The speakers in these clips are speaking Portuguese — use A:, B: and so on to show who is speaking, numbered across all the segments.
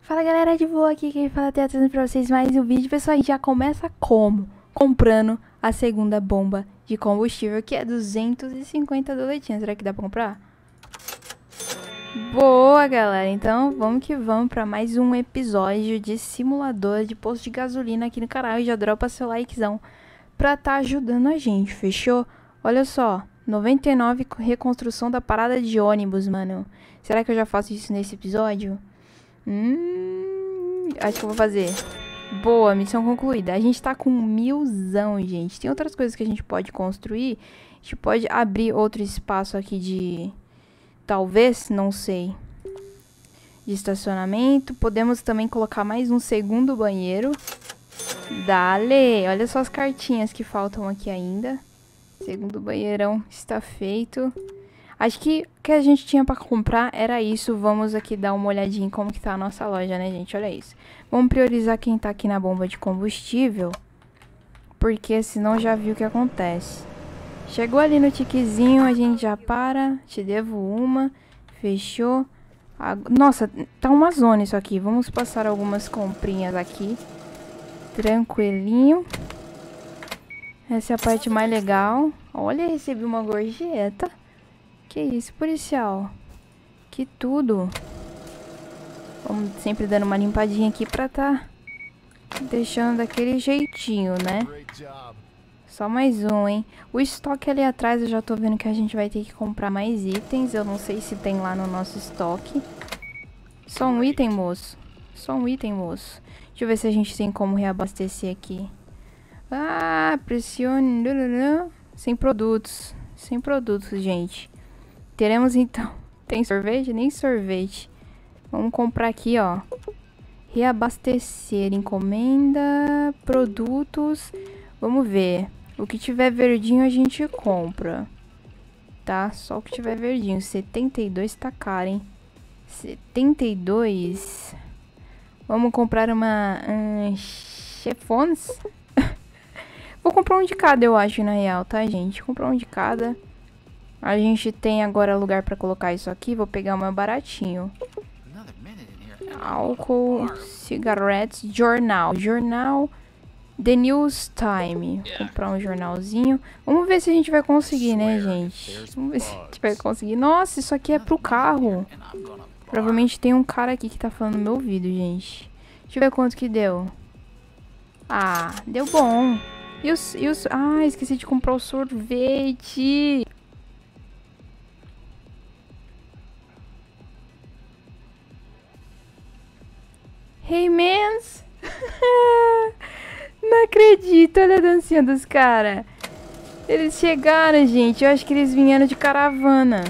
A: Fala galera, de boa aqui, quem fala tá trazendo pra vocês mais um vídeo. Pessoal, a gente já começa como? Comprando a segunda bomba de combustível, que é 250 doletinhas. Será que dá pra comprar? Boa galera, então vamos que vamos pra mais um episódio de simulador de posto de gasolina aqui no canal. E já dropa seu likezão pra tá ajudando a gente, fechou? Olha só, 99 reconstrução da parada de ônibus, mano. Será que eu já faço isso nesse episódio? Acho que eu vou fazer. Boa, missão concluída. A gente tá com 1000zão, gente. Tem outras coisas que a gente pode construir. A gente pode abrir outro espaço aqui de... talvez, não sei. De estacionamento. Podemos também colocar mais um segundo banheiro. Dale! Olha só as cartinhas que faltam aqui ainda. Segundo banheirão está feito. Acho que o que a gente tinha pra comprar era isso. Vamos aqui dar uma olhadinha em como que tá a nossa loja, né, gente? Olha isso. Vamos priorizar quem tá aqui na bomba de combustível, porque senão já viu o que acontece. Chegou ali no tiquezinho, a gente já para. Te devo uma. Fechou. Nossa, tá uma zona isso aqui. Vamos passar algumas comprinhas aqui. Tranquilinho. Essa é a parte mais legal. Olha, recebi uma gorjeta. Que isso, policial? Que tudo. Vamos sempre dando uma limpadinha aqui pra tá deixando daquele jeitinho, né? Só mais um, hein? O estoque ali atrás eu já tô vendo que a gente vai ter que comprar mais itens. Eu não sei se tem lá no nosso estoque. Só um item, moço. Só um item, moço. Deixa eu ver se a gente tem como reabastecer aqui. Ah, pressione. Sem produtos. Sem produtos, gente. Teremos então... Tem sorvete? Nem sorvete. Vamos comprar aqui, ó. Reabastecer, encomenda, produtos. Vamos ver. O que tiver verdinho a gente compra. Tá? Só o que tiver verdinho. 72 tá caro, hein? 72. Vamos comprar uma... chefões. Vou comprar um de cada, eu acho, na real, tá, gente? Vou comprar um de cada. A gente tem agora lugar pra colocar isso aqui. Vou pegar o mais baratinho. Álcool, cigarettes, jornal. Jornal, The News Time. Vou comprar um jornalzinho. Vamos ver se a gente vai conseguir, né, gente? Vamos ver se a gente vai conseguir. Nossa, isso aqui é pro carro. Provavelmente tem um cara aqui que tá falando no meu ouvido, gente. Deixa eu ver quanto que deu. Ah, deu bom. Ah, esqueci de comprar o sorvete. Hey, mans! Não acredito, olha a dancinha dos caras. Eles chegaram, gente. Eu acho que eles vieram de caravana.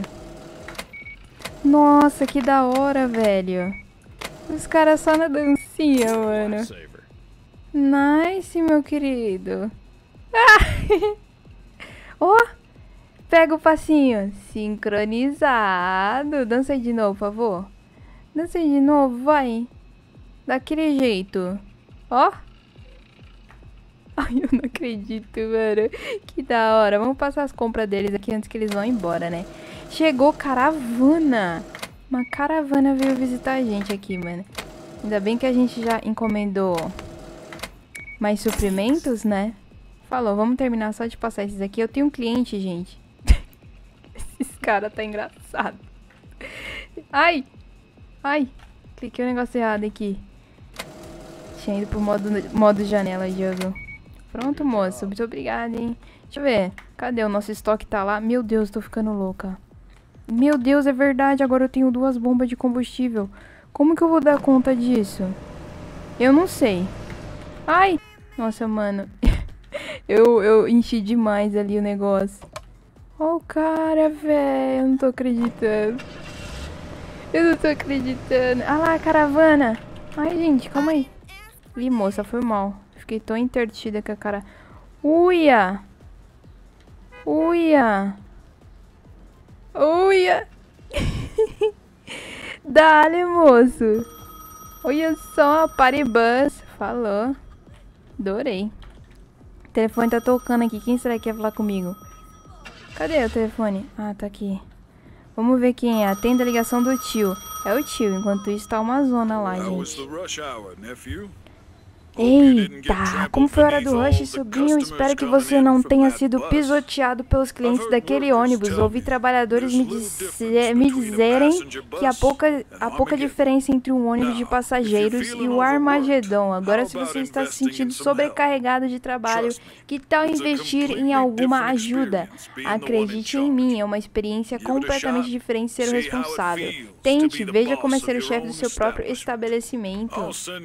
A: Nossa, que da hora, velho. Os caras só na dancinha, mano. Nice, meu querido. Ah! Ó, pega o passinho. Sincronizado. Dança aí de novo, por favor. Dança aí de novo, vai. Daquele jeito. Ó. Ai, eu não acredito, mano. Que da hora. Vamos passar as compras deles aqui antes que eles vão embora, né? Chegou caravana. Uma caravana veio visitar a gente aqui, mano. Ainda bem que a gente já encomendou mais suprimentos, né? Falou, vamos terminar só de passar esses aqui. Eu tenho um cliente, gente. Esses caras tá engraçado. Ai. Ai. Cliquei o negócio errado aqui. Tinha ido pro modo janela, jogo. Pronto, moço. Muito obrigada, hein? Deixa eu ver. Cadê o nosso estoque? Tá lá. Meu Deus, tô ficando louca. Meu Deus, é verdade. Agora eu tenho 2 bombas de combustível. Como que eu vou dar conta disso? Eu não sei. Ai! Nossa, mano. eu enchi demais ali o negócio. Ó o cara, velho. Eu não tô acreditando. Eu não tô acreditando. Ah lá, a caravana. Ai, gente, calma aí. Ih, moça, foi mal. Fiquei tão entretida com a cara. Uia! Uia! Uia! Dale, moço! Olha só, Paribus. Falou. Adorei. O telefone tá tocando aqui. Quem será que quer falar comigo? Cadê o telefone? Ah, tá aqui. Vamos ver quem é. Atenda a ligação do tio. É o tio, enquanto isso tá uma zona lá, gente. Eita, como foi a hora do rush, sobrinho? Espero que você não tenha sido pisoteado pelos clientes daquele ônibus. Ouvi trabalhadores me dizerem que há pouca diferença entre um ônibus de passageiros e o Armagedon. Agora, se você está se sentindo sobrecarregado de trabalho, que tal investir em alguma ajuda? Acredite em mim, é uma experiência completamente diferente ser o responsável. Tente, veja como é ser o chefe do seu próprio estabelecimento.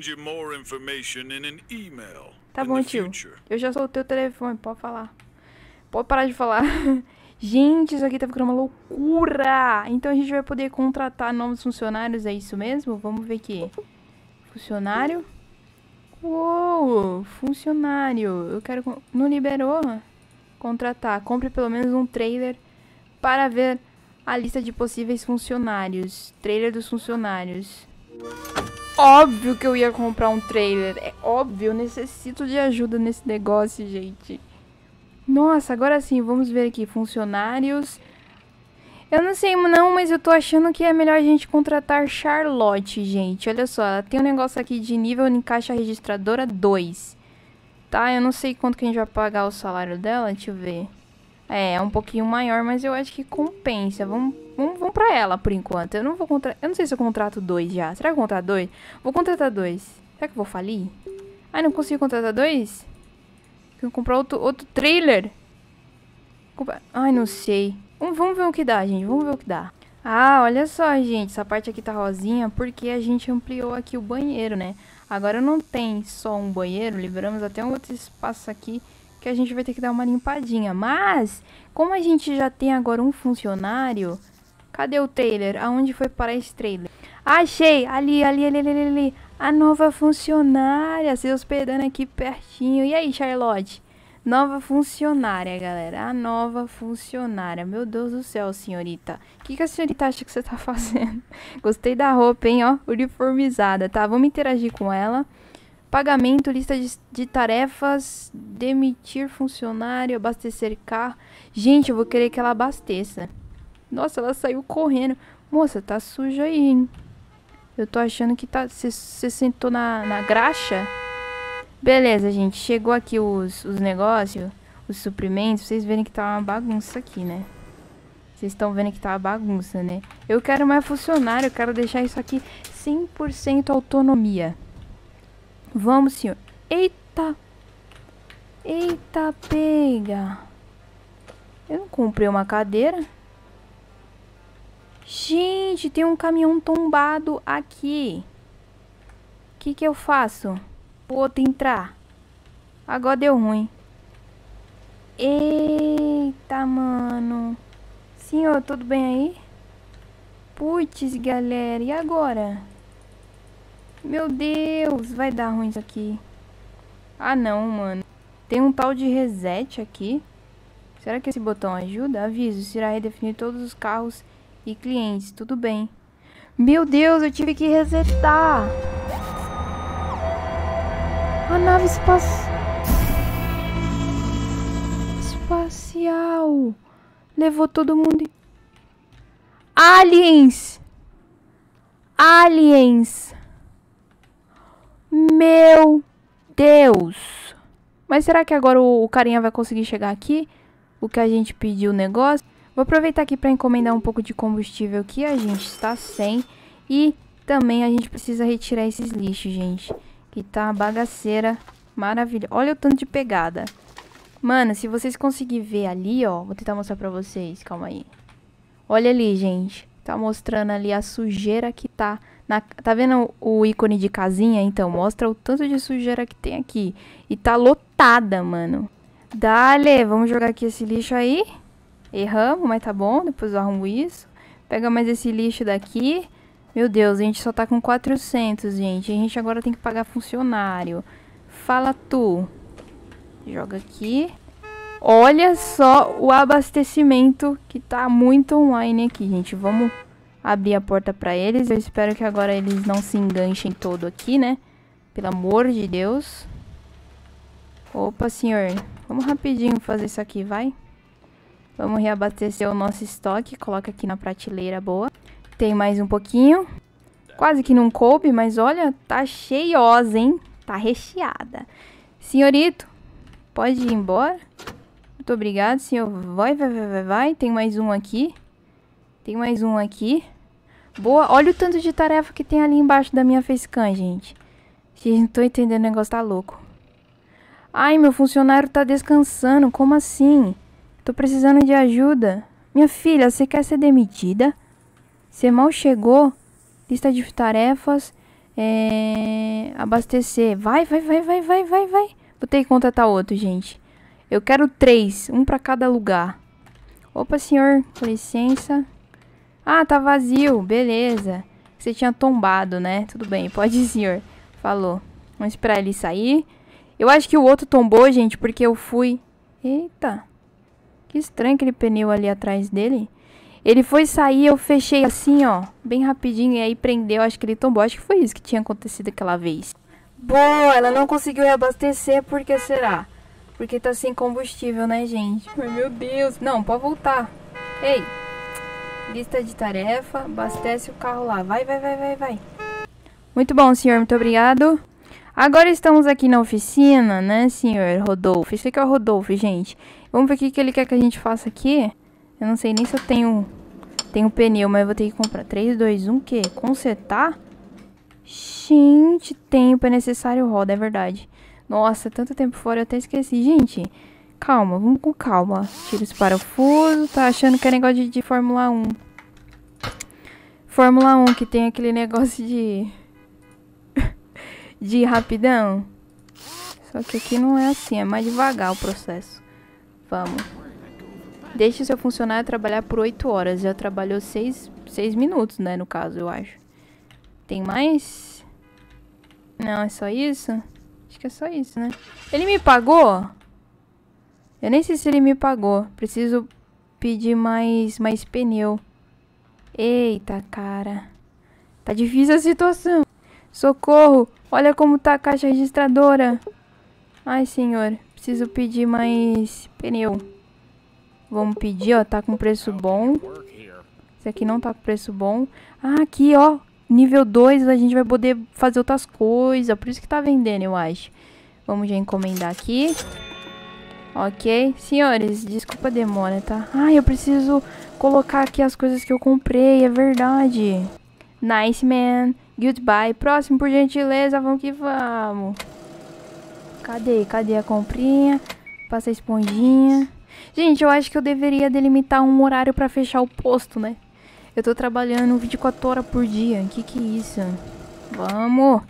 A: Tá bom, tio. Eu já soltei o telefone, pode falar. Pode parar de falar. Gente, isso aqui tá ficando uma loucura. Então a gente vai poder contratar novos funcionários, é isso mesmo? Vamos ver aqui. Funcionário. Uou, funcionário. Eu quero... Não liberou? Contratar. Compre pelo menos um trailer para ver a lista de possíveis funcionários. Trailer dos funcionários. Óbvio que eu ia comprar um trailer. É óbvio, eu necessito de ajuda nesse negócio, gente. Nossa, agora sim, vamos ver aqui. Funcionários. Eu não sei não, mas eu tô achando que é melhor a gente contratar Charlotte, gente. Olha só, ela tem um negócio aqui de nível em caixa registradora 2. Tá, eu não sei quanto que a gente vai pagar o salário dela, deixa eu ver. É um pouquinho maior, mas eu acho que compensa. Vamos pra ela, por enquanto. Eu não vou contratar... Eu não sei se eu contrato 2 já. Será que eu contrato 2? Vou contratar 2. Será que eu vou falir? Ai, não consigo contratar 2? Tenho que comprar outro trailer. Ai, não sei. Vamos ver o que dá, gente. Vamos ver o que dá. Ah, olha só, gente. Essa parte aqui tá rosinha porque a gente ampliou aqui o banheiro, né? Agora não tem só um banheiro. Liberamos até um outro espaço aqui que a gente vai ter que dar uma limpadinha. Mas, como a gente já tem agora um funcionário... Cadê o trailer? Aonde foi parar esse trailer? Achei! Ali. A nova funcionária se hospedando aqui pertinho. E aí, Charlotte? Nova funcionária, galera. A nova funcionária. Meu Deus do céu, senhorita. O que a senhorita acha que você tá fazendo? Gostei da roupa, hein, ó. Uniformizada, tá? Vamos interagir com ela. Pagamento, lista de tarefas, demitir funcionário, abastecer carro. Gente, eu vou querer que ela abasteça. Nossa, ela saiu correndo. Moça, tá suja aí, hein? Eu tô achando que tá... Você sentou na graxa? Beleza, gente. Chegou aqui os negócios, os suprimentos. Vocês verem que tá uma bagunça aqui, né? Vocês estão vendo que tá uma bagunça, né? Eu quero mais funcionário. Eu quero deixar isso aqui 100% autonomia. Vamos, senhor. Eita. Eita, pega. Eu não comprei uma cadeira. Gente, tem um caminhão tombado aqui. O que eu faço? O outro entrar. Agora deu ruim. Eita, mano. Senhor, tudo bem aí? Putz, galera. E agora? Meu Deus, vai dar ruim isso aqui. Ah, não, mano. Tem um tal de reset aqui. Será que esse botão ajuda? Aviso, será redefinir todos os carros e clientes. Tudo bem. Meu Deus, eu tive que resetar. A nave espacial levou todo mundo. Aliens! Aliens! Meu Deus! Mas será que agora o carinha vai conseguir chegar aqui? O que a gente pediu o negócio? Vou aproveitar aqui para encomendar um pouco de combustível que a gente está sem. E também a gente precisa retirar esses lixos, gente. Que tá uma bagaceira maravilhosa. Olha o tanto de pegada. Mano, se vocês conseguirem ver ali, ó. Vou tentar mostrar pra vocês. Calma aí. Olha ali, gente. Tá mostrando ali a sujeira que tá. Tá vendo o ícone de casinha? Então, mostra o tanto de sujeira que tem aqui. E tá lotada, mano. Dale, vamos jogar aqui esse lixo aí. Erramos, mas tá bom. Depois eu arrumo isso. Pega mais esse lixo daqui. Meu Deus, a gente só tá com 400, gente. A gente agora tem que pagar funcionário. Fala tu. Joga aqui. Olha só o abastecimento que tá muito online aqui, gente. Vamos abrir a porta pra eles. Eu espero que agora eles não se enganchem todo aqui, né? Pelo amor de Deus. Opa, senhor. Vamos rapidinho fazer isso aqui, vai. Vamos reabastecer o nosso estoque. Coloca aqui na prateleira, boa. Tem mais um pouquinho. Quase que não coube, mas olha, tá cheiosa, hein? Tá recheada. Senhorito, pode ir embora. Muito obrigado, senhor. Vai. Tem mais um aqui. Tem mais um aqui. Boa. Olha o tanto de tarefa que tem ali embaixo da minha facecam, gente. Gente, não tô entendendo, o negócio tá louco. Ai, meu funcionário tá descansando. Como assim? Tô precisando de ajuda. Minha filha, você quer ser demitida? Você mal chegou? Lista de tarefas. Abastecer. Vai. Vou ter que contratar outro, gente. Eu quero 3. Um pra cada lugar. Opa, senhor. Com licença. Ah, tá vazio. Beleza. Você tinha tombado, né? Tudo bem. Pode ir, senhor. Falou. Vamos esperar ele sair. Eu acho que o outro tombou, gente, porque eu fui... Eita. Que estranho aquele pneu ali atrás dele. Ele foi sair, eu fechei assim, ó. Bem rapidinho, e aí prendeu. Acho que ele tombou. Acho que foi isso que tinha acontecido aquela vez. Boa, ela não conseguiu reabastecer. Por que será? Porque tá sem combustível, né, gente? Ai, meu Deus. Não, pode voltar. Ei. Lista de tarefa. Abastece o carro lá. Vai. Muito bom, senhor. Muito obrigado. Agora estamos aqui na oficina, né, senhor Rodolfo? Esse aqui é o Rodolfo, gente. Vamos ver o que ele quer que a gente faça aqui. Eu não sei nem se eu tenho pneu, mas eu vou ter que comprar. 3, 2, 1, o quê? Consertar? Gente, tempo é necessário roda, é verdade. Nossa, tanto tempo fora, eu até esqueci. Gente, calma, vamos com calma. Tira os parafusos, tá achando que é negócio de Fórmula 1. Fórmula 1, que tem aquele negócio de rapidão. Só que aqui não é assim, é mais devagar o processo. Vamos. Deixe o seu funcionário trabalhar por 8 horas. Já trabalhou 6 minutos, né, no caso, eu acho. Tem mais? Não, é só isso? Acho que é só isso, né? Ele me pagou? Eu nem sei se ele me pagou. Preciso pedir mais pneu. Eita, cara. Tá difícil a situação. Socorro. Olha como tá a caixa registradora. Ai, senhor. Preciso pedir mais pneu. Vamos pedir, ó. Tá com preço bom. Esse aqui não tá com preço bom. Ah, aqui, ó. Nível 2 a gente vai poder fazer outras coisas. Por isso que tá vendendo, eu acho. Vamos já encomendar aqui. Ok. Senhores, desculpa a demora, tá? Ai, eu preciso colocar aqui as coisas que eu comprei. É verdade. Nice, man. Goodbye. Próximo, por gentileza. Vamos que vamos. Cadê a comprinha? Passa a esponjinha. Gente, eu acho que eu deveria delimitar um horário pra fechar o posto, né? Eu tô trabalhando 24 horas por dia. Que é isso? Vamos.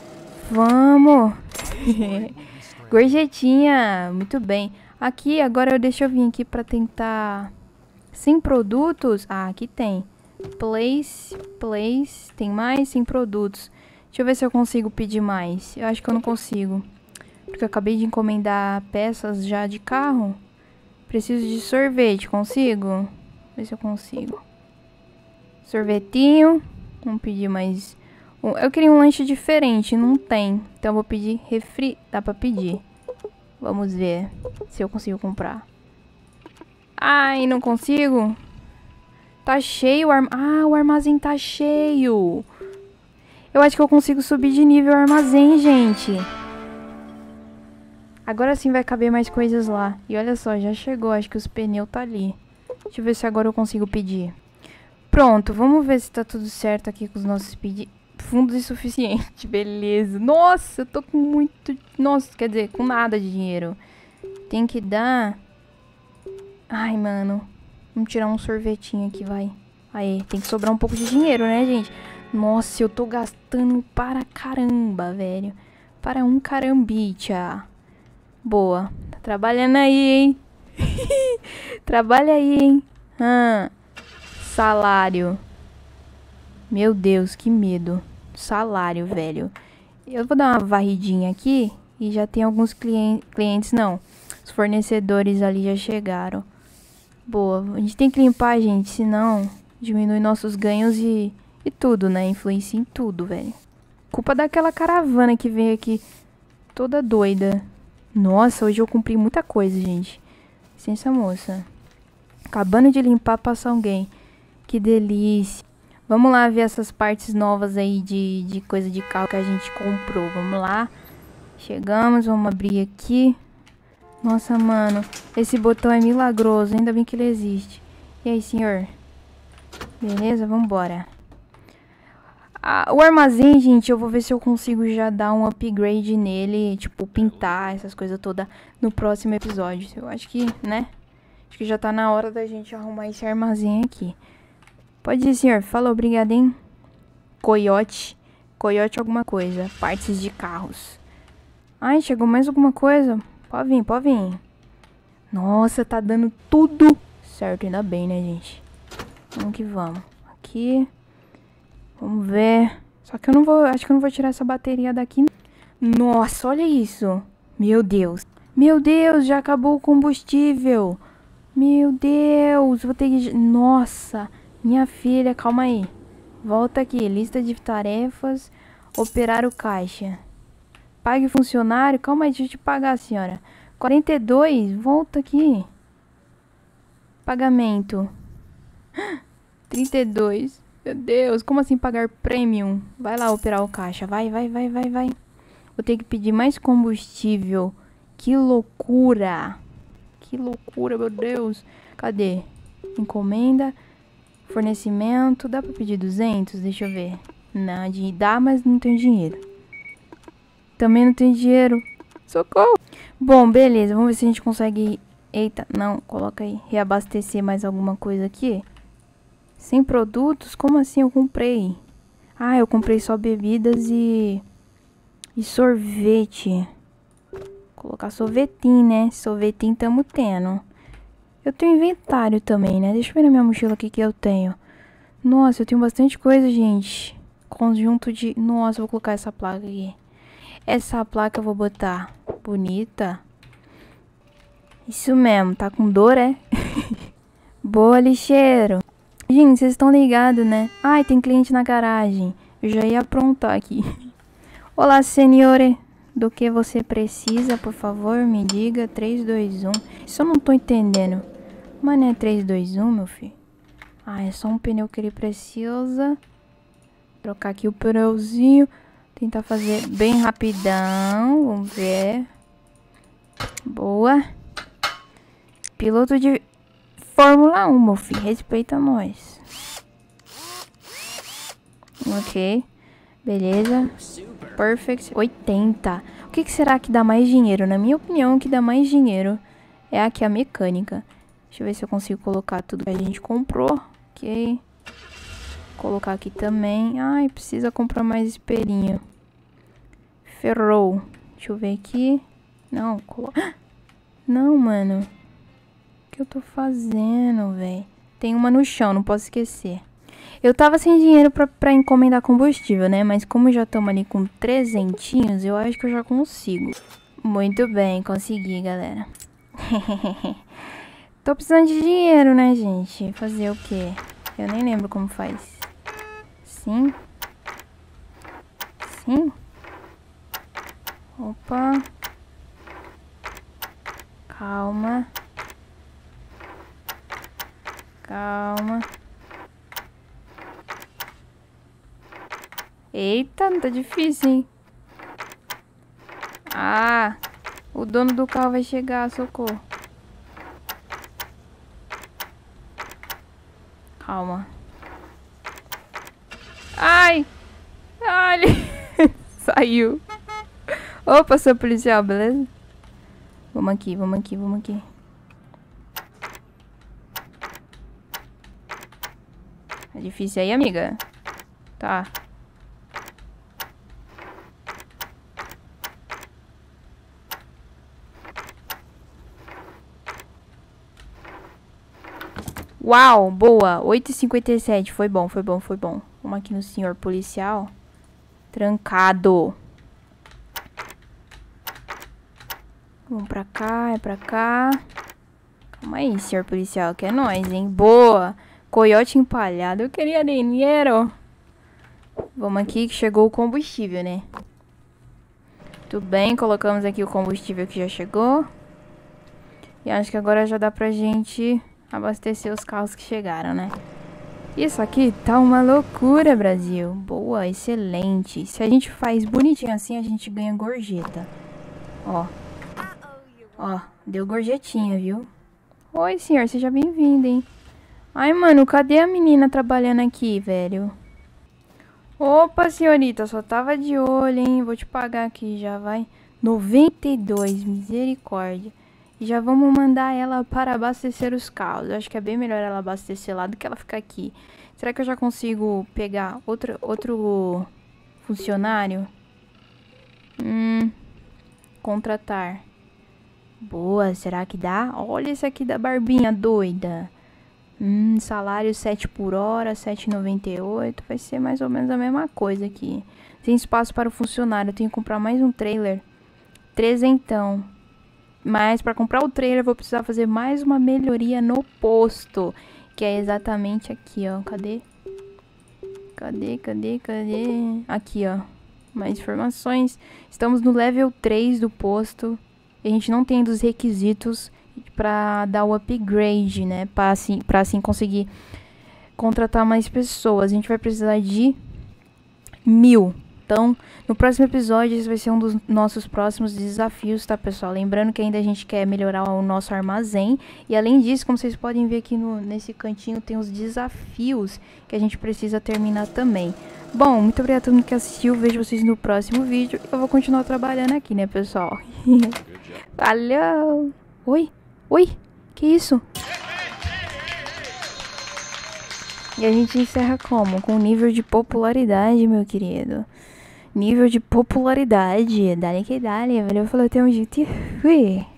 A: Gorjetinha. Muito bem. Aqui, agora deixa eu vir aqui pra tentar... Sem produtos? Ah, aqui tem. Place. Tem mais? Sem produtos. Deixa eu ver se eu consigo pedir mais. Eu acho que eu não consigo. Porque eu acabei de encomendar peças já de carro. Preciso de sorvete. Consigo? Ver se eu consigo. Sorvetinho. Vamos pedir mais... Eu queria um lanche diferente. Não tem. Então eu vou pedir refri. Dá pra pedir. Vamos ver se eu consigo comprar. Ai, não consigo. Tá cheio o armazém tá cheio. Eu acho que eu consigo subir de nível o armazém, gente. Agora sim vai caber mais coisas lá. E olha só, já chegou. Acho que os pneus tá ali. Deixa eu ver se agora eu consigo pedir. Pronto, vamos ver se tá tudo certo aqui com os nossos pedidos. Fundos insuficientes, beleza. Nossa, eu tô com muito... Nossa, quer dizer, com nada de dinheiro. Tem que dar... Ai, mano. Vamos tirar um sorvetinho aqui, vai. Aí, tem que sobrar um pouco de dinheiro, né, gente? Nossa, eu tô gastando para caramba, velho. Para um carambicha. Boa. Tá trabalhando aí, hein? Trabalha aí, hein? Salário. Meu Deus, que medo. Salário, velho. Eu vou dar uma varridinha aqui. E já tem alguns clientes, não. Os fornecedores ali já chegaram. Boa. A gente tem que limpar, gente. Senão diminui nossos ganhos e tudo, né? Influencia em tudo, velho. Culpa daquela caravana que veio aqui toda doida. Nossa, hoje eu cumpri muita coisa, gente. Licença, moça. Acabando de limpar, passa alguém. Que delícia. Vamos lá ver essas partes novas aí de coisa de carro que a gente comprou. Vamos lá. Chegamos, vamos abrir aqui. Nossa, mano. Esse botão é milagroso. Ainda bem que ele existe. E aí, senhor? Beleza, vambora. O armazém, gente, eu vou ver se eu consigo já dar um upgrade nele. Tipo, pintar essas coisas todas no próximo episódio. Eu acho que, né? Acho que já tá na hora da gente arrumar esse armazém aqui. Pode ir, senhor. Falou, obrigado, hein? Coiote. Coiote alguma coisa. Partes de carros. Ai, chegou mais alguma coisa. Pode vir, pode vir. Nossa, tá dando tudo certo. Ainda bem, né, gente? Vamos que vamos. Aqui. Vamos ver. Só que eu não vou... Acho que eu não vou tirar essa bateria daqui. Nossa, olha isso. Meu Deus. Meu Deus, já acabou o combustível. Meu Deus. Vou ter que... Nossa. Minha filha, calma aí. Volta aqui. Lista de tarefas. Operar o caixa. Pague o funcionário. Calma aí, deixa eu te pagar, senhora. 42. Volta aqui. Pagamento. 32. Meu Deus, como assim pagar premium? Vai lá operar o caixa. Vai. Vou ter que pedir mais combustível. Que loucura. Que loucura, meu Deus. Cadê? Encomenda. Fornecimento. Dá pra pedir 200? Deixa eu ver. Não, dá, mas não tenho dinheiro. Também não tenho dinheiro. Socorro. Bom, beleza. Vamos ver se a gente consegue... Eita, não. Coloca aí. Reabastecer mais alguma coisa aqui. 100 produtos? Como assim eu comprei? Ah, eu comprei só bebidas e sorvete. Vou colocar sorvetinho, né? Sorvetinho tamo tendo. Eu tenho inventário também, né? Deixa eu ver na minha mochila aqui que eu tenho. Nossa, eu tenho bastante coisa, gente. Conjunto de... Nossa, eu vou colocar essa placa aqui. Essa placa eu vou botar bonita. Isso mesmo, tá com dor, é? Boa, lixeiro. Gente, vocês estão ligados, né? Ai, tem cliente na garagem. Eu já ia aprontar aqui. Olá, senhore. Do que você precisa, por favor, me diga. 3, 2, 1. Isso eu não tô entendendo. Mas não é 3, 2, 1, meu filho? Ah, é só um pneu que ele precisa. Trocar aqui o pneuzinho. Tentar fazer bem rapidão. Vamos ver. Boa. Piloto de... Fórmula 1, meu filho. Respeita nós. Ok. Beleza. Perfect. 80. O que será que dá mais dinheiro? Na minha opinião, o que dá mais dinheiro é aqui a mecânica. Deixa eu ver se eu consigo colocar tudo que a gente comprou. Ok. Colocar aqui também. Ai, precisa comprar mais espelhinho. Ferrou. Deixa eu ver aqui. Não, não, mano. O que eu tô fazendo, velho? Tem uma no chão, não posso esquecer. Eu tava sem dinheiro pra encomendar combustível, né? Mas como já estamos ali com 300, eu acho que eu já consigo. Muito bem, consegui, galera. Tô precisando de dinheiro, né, gente? Fazer o quê? Eu nem lembro como faz. Sim. Sim. Opa. Calma. Calma. Eita, não tá difícil, hein? Ah, o dono do carro vai chegar, socorro. Calma. Ai! Ai, ele saiu. Opa, seu policial, beleza? Vamos aqui, vamos aqui, vamos aqui. É difícil aí, amiga? Tá. Uau, boa. 8h57. Foi bom, foi bom, foi bom. Vamos aqui no senhor policial. Trancado. Vamos pra cá, é pra cá. Calma aí, senhor policial, que é nóis, hein? Boa. Coiote empalhado. Eu queria dinheiro. Vamos aqui que chegou o combustível, né? Tudo bem, colocamos aqui o combustível que já chegou. E acho que agora já dá pra gente... abastecer os carros que chegaram, né? Isso aqui tá uma loucura, Brasil. Boa, excelente. Se a gente faz bonitinho assim, a gente ganha gorjeta. Ó. Ó, deu gorjetinha, viu? Oi, senhor, seja bem-vindo, hein? Ai, mano, cadê a menina trabalhando aqui, velho? Opa, senhorita, só tava de olho, hein? Vou te pagar aqui, já vai. 92, misericórdia. E já vamos mandar ela para abastecer os carros. Eu acho que é bem melhor ela abastecer lá do que ela ficar aqui. Será que eu já consigo pegar outro funcionário? Contratar. Boa, será que dá? Olha esse aqui da barbinha doida. Salário 7 por hora, 7,98. Vai ser mais ou menos a mesma coisa aqui. Tem espaço para o funcionário. Eu tenho que comprar mais um trailer. Trezentão. Mas para comprar o trailer eu vou precisar fazer mais uma melhoria no posto. Que é exatamente aqui, ó. Cadê? Cadê? Aqui, ó. Mais informações. Estamos no level 3 do posto. A gente não tem dos requisitos para dar o upgrade, né? Para assim conseguir contratar mais pessoas. A gente vai precisar de 1000. Então, no próximo episódio, esse vai ser um dos nossos próximos desafios, tá, pessoal? Lembrando que ainda a gente quer melhorar o nosso armazém. E além disso, como vocês podem ver aqui nesse cantinho, tem os desafios que a gente precisa terminar também. Bom, muito obrigado a todo mundo que assistiu. Vejo vocês no próximo vídeo. Eu vou continuar trabalhando aqui, né, pessoal? Valeu! Oi? Que isso? E a gente encerra como? Com nível de popularidade, meu querido. Nível de popularidade. Dale que dale. Valeu, falou, até um jeito e fui.